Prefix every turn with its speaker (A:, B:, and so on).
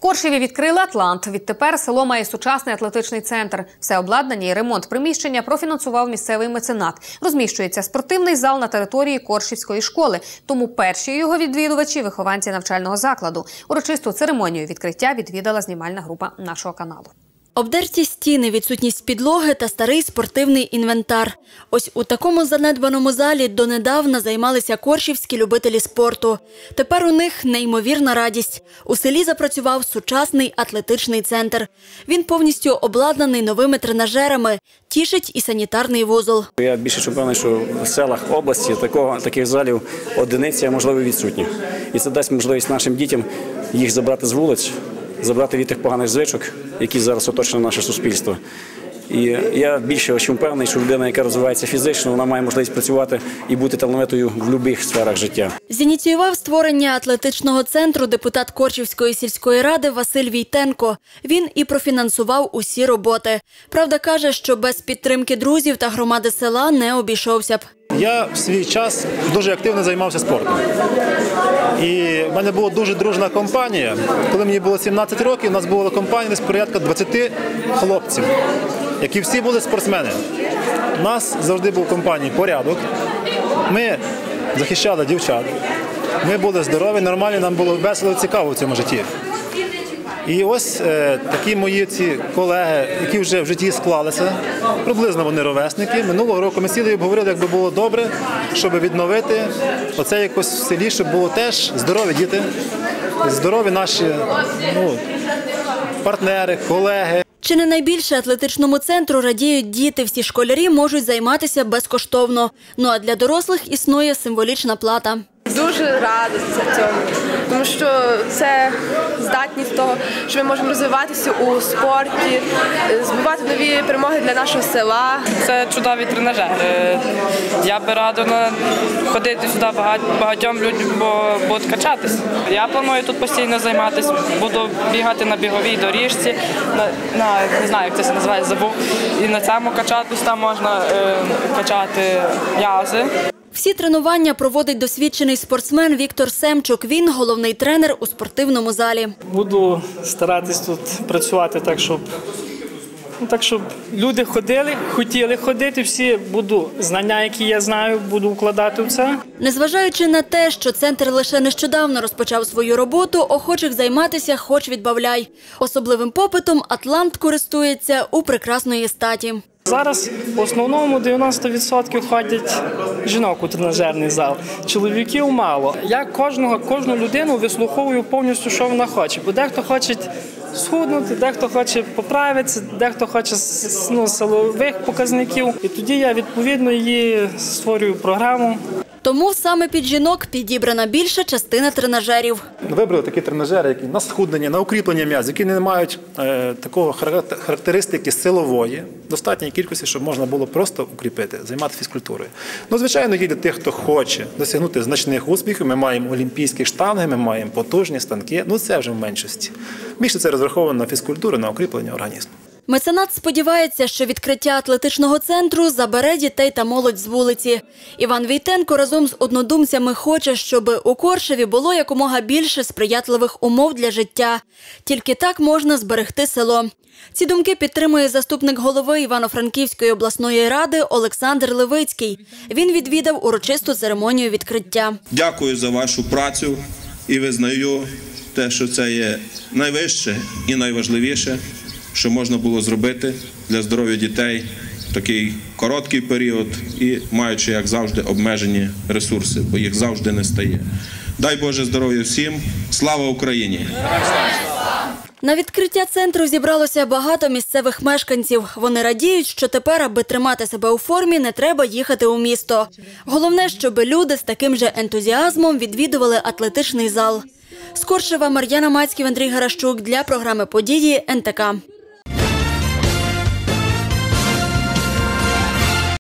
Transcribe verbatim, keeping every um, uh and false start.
A: Коршеві відкрили «Атлант». Відтепер село має сучасний атлетичний центр. Все обладнання і ремонт приміщення профінансував місцевий меценат. Розміщується спортивний зал на території Коршівської школи. Тому перші його відвідувачі – вихованці навчального закладу. Урочисту церемонію відкриття відвідала знімальна група нашого каналу.
B: Обдерті стіни, відсутність підлоги та старий спортивний інвентар. Ось у такому занедбаному залі донедавна займалися коршівські любителі спорту. Тепер у них неймовірна радість. У селі запрацював сучасний атлетичний центр. Він повністю обладнаний новими тренажерами. Тішить і санітарний вузол.
C: Я більше впевнений, що в селах області такого, таких залів одиниці, а можливо відсутні. І це дасть можливість нашим дітям їх забрати з вулиць, забрати від тих поганих звичок, які зараз оточують наше суспільство. І я більше впевнений, що людина, яка розвивається фізично, вона має можливість працювати і бути талановитою в будь-яких сферах життя.
B: Зініціював створення атлетичного центру депутат Коршівської сільської ради Василь Війтенко. Він і профінансував усі роботи. Правда, каже, що без підтримки друзів та громади села не обійшовся б.
D: Я в свій час дуже активно займався спортом. І в мене була дуже дружна компанія. Коли мені було сімнадцять років, у нас була компанія з порядка двадцяти хлопців, які всі були спортсмени. У нас завжди був в компанії порядок. Ми захищали дівчат. Ми були здорові, нормальні, нам було весело і цікаво в цьому житті. І ось е, такі мої ці колеги, які вже в житті склалися, приблизно вони ровесники. Минулого року ми сіли і обговорили, як би було добре, щоб відновити оце якось в селі, щоб було теж здорові діти, здорові наші ну, партнери, колеги.
B: Чи не найбільше атлетичному центру радіють діти. Всі школярі можуть займатися безкоштовно. Ну а для дорослих існує символічна плата.
E: Дуже рада цьому, тому що це здатність того, що ми можемо розвиватися у спорті, здобувати нові перемоги для нашого села.
F: Це чудові тренажери. Я би рада ходити сюди багатьом людям, бо будуть качатися. Я планую тут постійно займатися, буду бігати на біговій доріжці, на, на не знаю, як це називається, забув. І на цьому качатись, там можна е, качати м'язи.
B: Всі тренування проводить досвідчений спортсмен Віктор Семчук. Він – головний тренер у спортивному залі.
G: Буду старатись тут працювати так, щоб, ну, так, щоб люди ходили, хотіли ходити. Всі буду знання, які я знаю, буду вкладати в це.
B: Незважаючи на те, що центр лише нещодавно розпочав свою роботу, охочих займатися хоч відбавляй. Особливим попитом «Атлант» користується у прекрасної статі.
G: Зараз в основному дев'яносто відсотків ходять жінок у тренажерний зал, чоловіків мало. Я кожного, кожну людину вислуховую повністю, що вона хоче. Бо дехто хоче схуднути, дехто хоче поправитися, дехто хоче ну, силових показників. І тоді я відповідно її створюю програму.
B: Тому саме під жінок підібрана більша частина тренажерів.
D: Вибрали такі тренажери, які на схуднення, на укріплення м'язів, які не мають е, такого характеристики силової, достатньої кількості, щоб можна було просто укріпити, займатися фізкультурою. Ну, звичайно, є для тих, хто хоче досягнути значних успіхів. Ми маємо олімпійські штанги, ми маємо потужні станки. Ну, це вже в меншості. Більше це розраховано на фізкультуру, на укріплення організму.
B: Меценат сподівається, що відкриття атлетичного центру забере дітей та молодь з вулиці. Іван Війтенко разом з однодумцями хоче, щоб у Коршеві було якомога більше сприятливих умов для життя. Тільки так можна зберегти село. Ці думки підтримує заступник голови Івано-Франківської обласної ради Олександр Левицький. Він відвідав урочисту церемонію відкриття.
H: Дякую за вашу працю і визнаю те, що це є найвище і найважливіше, що можна було зробити для здоров'я дітей в такий короткий період і маючи, як завжди, обмежені ресурси, бо їх завжди не стає. Дай Боже здоров'я всім! Слава Україні!
B: На відкриття центру зібралося багато місцевих мешканців. Вони радіють, що тепер, аби тримати себе у формі, не треба їхати у місто. Головне, щоб люди з таким же ентузіазмом відвідували атлетичний зал. З Коршева Мар'яна Мацьків, Андрій Гарашчук для програми «Події» ен те ка.